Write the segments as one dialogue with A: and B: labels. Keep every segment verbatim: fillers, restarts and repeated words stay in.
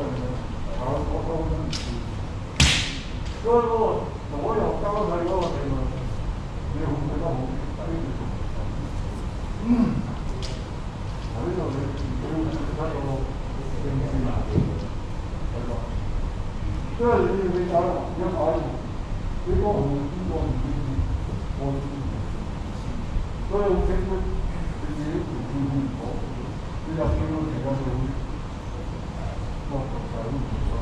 A: 所以我所有高台嗰個地方，你控制得好，嗯，喺呢度你要睇到正線啊，係嘛？即係你你睇一睇，你個紅邊個唔知我所以我整個自己條線唔好，你入去個時間就會落落曬都唔錯。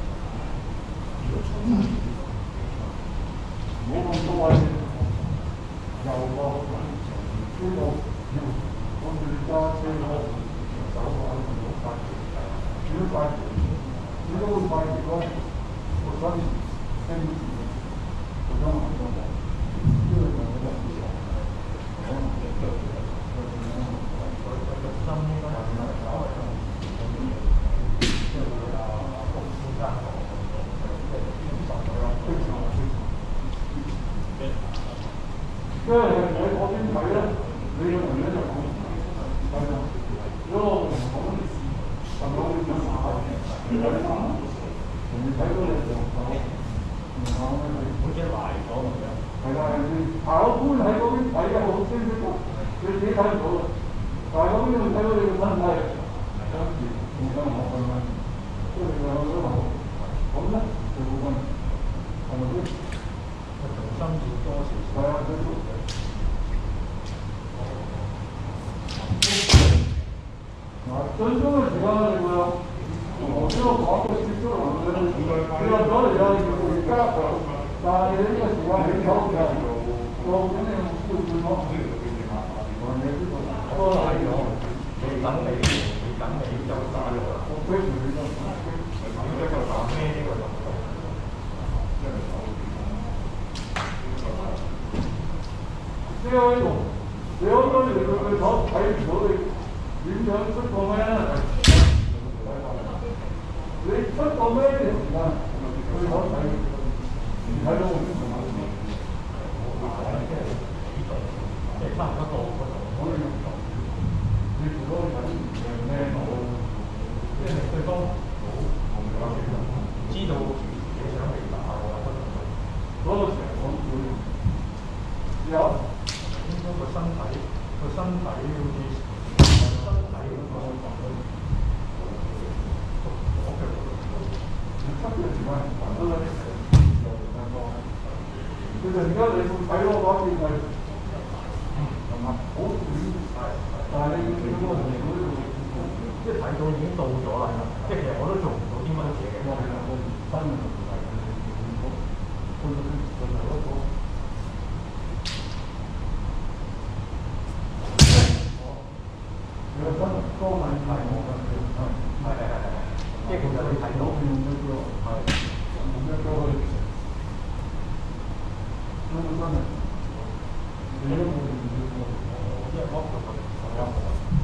A: 嗯。 冇咁多位，又個呢個要我哋揸車咯，手快好快，幾快？幾多咁快結果？我身身我想問多啲，呢個就係個市場，可能嘅個個個心應該係點樣搞？即係啊，公司間即係經常咁樣推薦我推薦。 因為你嗰邊睇咧，你嘅門咧就講係啦。如果我唔講，咁我會點打？你睇翻，同你睇到你兩手，唔講咧你好似壞咗咁樣。係啦，你考官喺嗰邊睇嘅好清晰㗎，你自己睇唔到㗎。但係嗰邊會睇到你嘅身體，跟住互相學咁樣，即係你兩個都學，咁咧就冇問題，係咪先？重新要多少少。係啊，佢都。 最終嘅時間你會有，我先講嘅接觸能力，你入咗嚟有而家，但係你呢個時間起手嘅，究竟你要點講？都係咗，你等你，你等你就打咗啦。我追住你都，你一個打咩呢個動作？呢個呢個，你好多時佢佢手睇唔到你。 點樣出個咩咧？你出個咩嘅時間，佢可睇，睇到我邊同埋邊。即係差唔多到嗰度，可以用到。你如果睇誒咩到，即係對方好知道你想嚟打我嗰個時候講會有應該個身體個身體好似。 其實而家你會睇嗰個片係係嘛好短，但係你你嗰個圖嗰度即係睇到已經到咗啦，即係其實我都做唔到啲乜嘢嘅。我係啦，我真係唔係我我我我係嗰個。你個真光眼睇我嘅，係係係係，即係其實你睇到用嗰個係用一個去。 真係真係，你都冇用過，即係我係啊。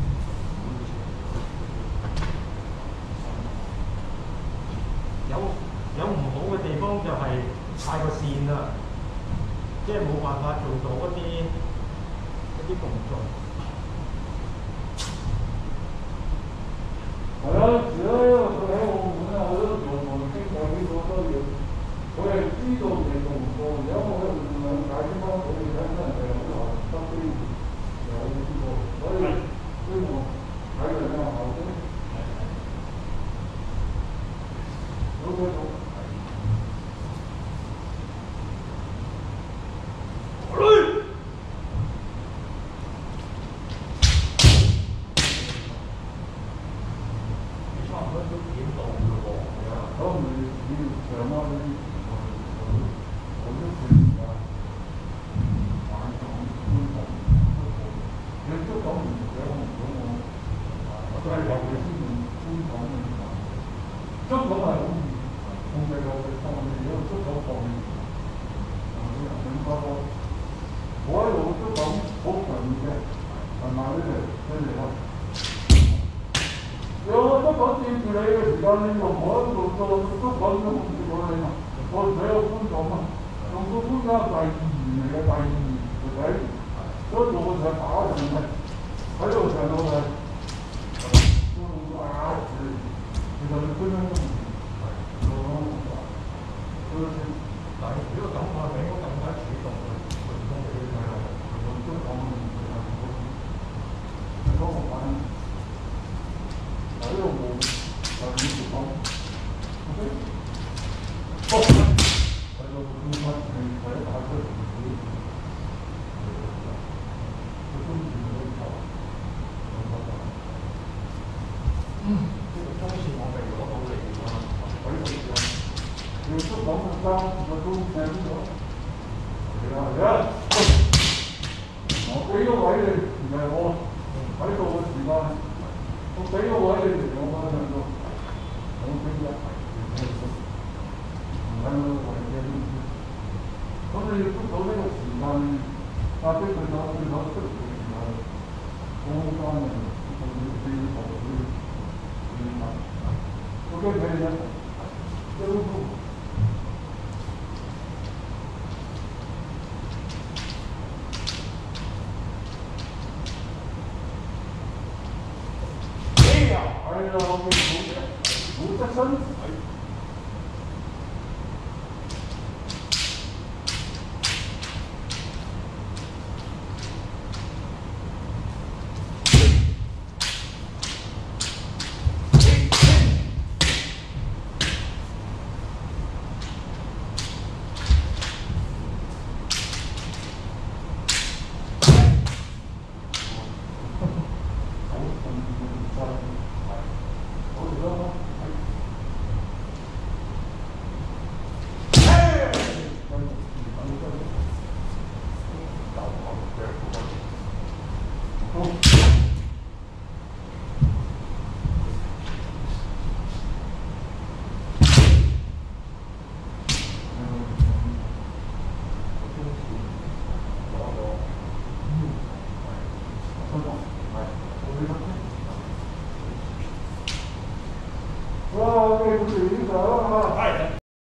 A: 有有唔好嘅地方就係太過線啦，即係冇辦法做到一啲一啲動作。係啊，只要佢喺澳門啊，好多時候我哋經過呢個都要，我係知道你做唔過，而家我。 解釋翻俾你聽，真係好難得啲有呢個，所以呢個睇嚟嘅效果，好嗰種。你差唔多都點到嘅喎，可能你你上翻啲，我都算㗎。 即係尤其是用官講嘅話，足球係好易控制到嘅，但係如果足球放棄，啊啲人點講咧？我喺度足球好強嘅，係咪呢？跟住我，有足球佔住你嘅時間，你又唔可以做到足球都控制到你嘛？我睇個觀眾啊，用個觀眾第二嚟嘅第二嚟睇，所以我就打人嘅，喺度上到去。 其實你分分鐘。
B: 这个中型我们有好多地方，
A: 可以可以。有时候我们家我都见过。係啊係啊。我俾個位你，唔係我喺度嘅時間，我俾個位你嚟，我馬上做。我俾一係唔係我為嘅意思。咁你捉到呢個時間，壓迫佢咗，佢咗出嚟嘅時候，空間啊，佢佢學佢佢問，我驚佢一都都。哎呀，我冇冇冇得身。